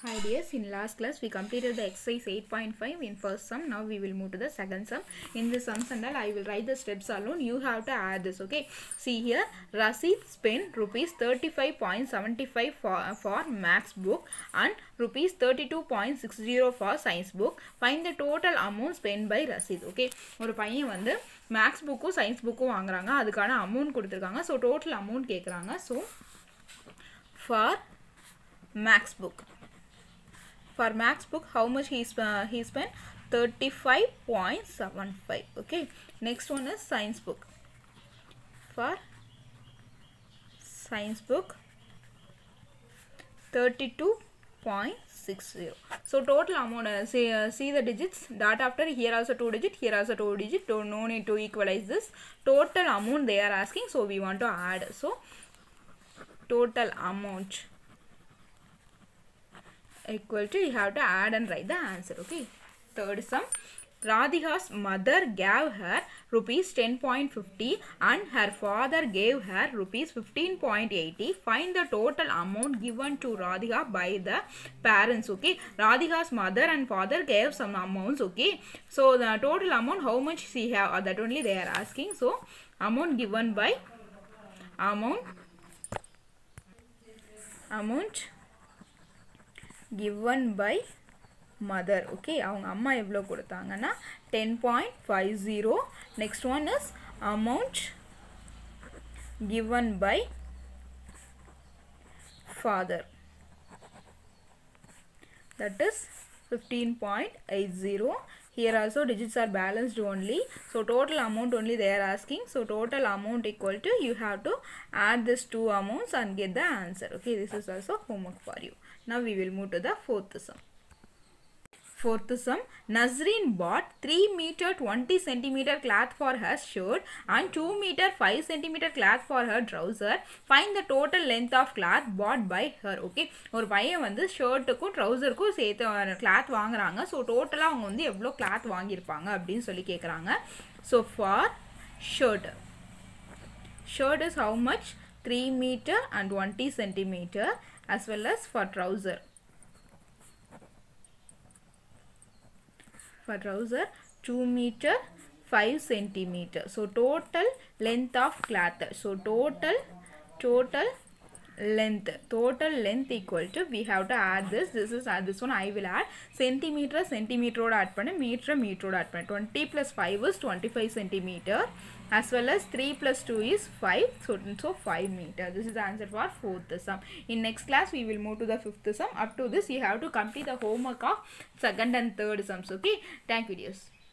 Hi dears, in last class we completed the exercise 8.5 in first sum. Now we will move to the second sum. In the sums and all I will write the steps alone. You have to add this, okay? See here, Rasid spent rupees 35.75 for maths book and rupees 32.60 for science book. Find the total amount spent by Rasid, okay? ஒரு பையன் வந்து maths bookக்கும் science bookக்கும் வாங்குறாங்க. அதுக்கான amount கொடுத்திருக்காங்க. So total amount கேக்குறாங்க. So for maths book, how much he spent 35.75. okay, next one is science book. For science book 32.60. so total amount, see the digits, dot after here also 2 digit, here also 2 digit, don't no need to equalize this. Total amount they are asking, so we want to add. So total amount equal to, you have to add and write the answer, okay? Third sum, Radhika's mother gave her rupees 10.50 and her father gave her rupees 15.80. Find the total amount given to Radhika by the parents, okay? Radhika's mother and father gave some amounts, okay? So the total amount, how much she have, that only they are asking. So amount given by given by mother, okay? அவங்க அம்மா எவ்வளோ கொடுத்தாங்கன்னா 10.50. next one is amount given by father, that is 15.80. here also digits are balanced only, so total amount only they are asking. So total amount equal to, you have to add these two amounts and get the answer, okay? This is also homework for you. Now we will move to the fourth sum. Fourth sum, Nazreen bought 3 meter 20 centimeter cloth for her shirt and 2 meter 5 centimeter cloth for her trouser. Find the total length of cloth bought by her, okay? ஒரு பையன் வந்து ஷர்ட்டுக்கும் ட்ரௌசருக்கும் சேர்த்து cloth வாங்குறாங்க. So டோட்டலாக அவங்க வந்து எவ்வளோ cloth வாங்கியிருப்பாங்க அப்படின்னு சொல்லி கேட்குறாங்க. So for shirt is how much? 3 meter and 20 centimeter, as well as for trouser. For trouser 2 meter 5 centimeter. So total length of cloth. So total length equal to, we have to add this. This one I will add centimeter ஓட add பண்ண, meter ஓட add பண்ண. 20 plus 5 is 25 centimeter, as well as 3 plus 2 is 5, so 5 meter. This is the answer for fourth sum. In next class we will move to the fifth sum. Up to this you have to complete the homework of second and third sums, okay? Thank you dears.